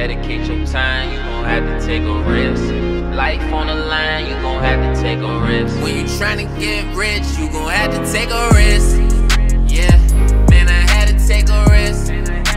Dedicate your time, you gon' have to take a risk. Life on the line, you gon' have to take a risk. When you tryna get rich, you gon' have to take a risk. Yeah, man, I had to take a risk.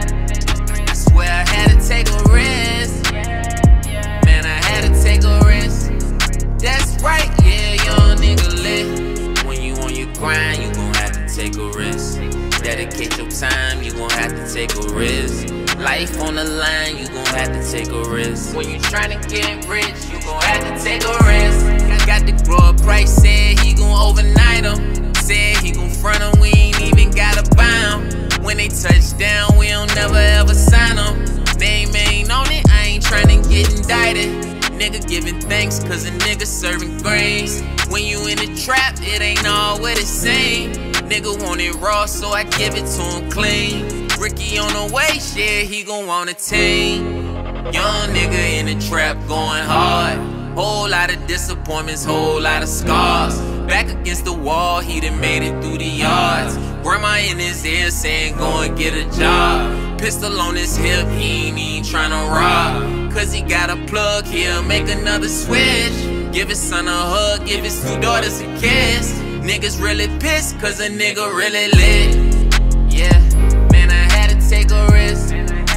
I swear I had to take a risk. Man, I had to take a risk. That's right, yeah, young nigga lit. When you on your grind, you gon' have to take a risk. Dedicate your time, you gon' have to take a risk. Life on the line, you gon' have to take a risk. When you tryna get rich, you gon' have to take a risk. I got the grower price, said he gon' overnight him. Said he gon' front him, we ain't even gotta buy him. When they touch down, we don't never ever sign them. Name ain't on it, I ain't tryna get indicted. Nigga giving thanks cause a nigga serving grace. When you in the trap, it ain't all what it seem. Nigga want it raw, so I give it to him clean. Ricky on the way, shit, he gon' want a team. Young nigga in the trap going hard. Whole lot of disappointments, whole lot of scars. Back against the wall, he done made it through the yards. Grandma in his ear saying go and get a job. Pistol on his hip, he ain't even tryna rob. Cause he got a plug, he'll make another switch. Give his son a hug, give his 2 daughters a kiss. Niggas really pissed cause a nigga really lit. Yeah, man, I had to take a risk.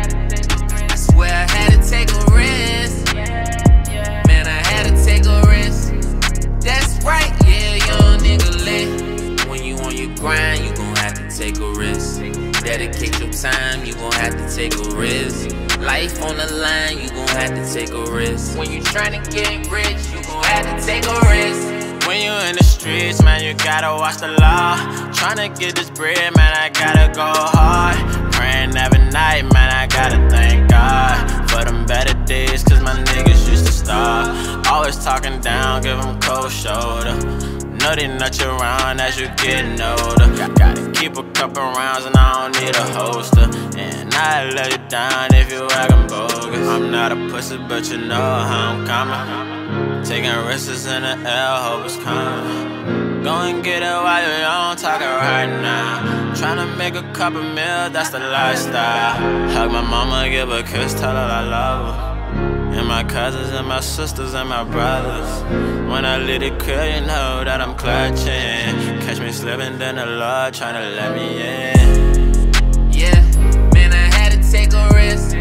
I swear I had to take a risk. Man, I had to take a risk. That's right, yeah, young nigga lit. When you on your grind, you gon' have to take a risk. Dedicate your time, you gon' have to take a risk. Life on the line, you gon' have to take a risk. When you tryna get rich, you gon' have to take a risk. When you in the streets, man, you gotta watch the law. Tryna get this bread, man, I gotta go hard. Praying every night, man, I gotta thank God for them better days, cause my niggas used to starve. Always talking down, give them cold shoulder. Know they nut you around as you getting older. Gotta keep a couple rounds and I don't need a holster. And I let you down if you acting bogus. I'm not a pussy, but you know how I'm coming. Taking risks in the air, hope it's coming. Go and get it while you're young, talking right now. Tryna make a couple mil, that's the lifestyle. Hug my mama, give her a kiss, tell her I love her. And my cousins and my sisters and my brothers. When I leave the crib, you know that I'm clutching. Catch me slipping, then the Lord tryna let me in. Yeah, man, I had to take a risk.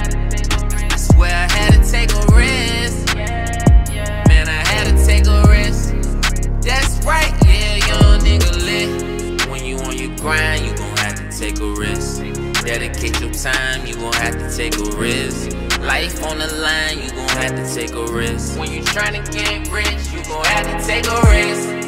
I swear I had to take a risk. Man, I had to take a risk. That's right, yeah, young nigga lit. When you on your grind, you gon' have to take a risk. Dedicate your time, you gon' have to take a risk. Life on the line, you gon' have to take a risk. When you tryna get rich, you gon' have to take a risk.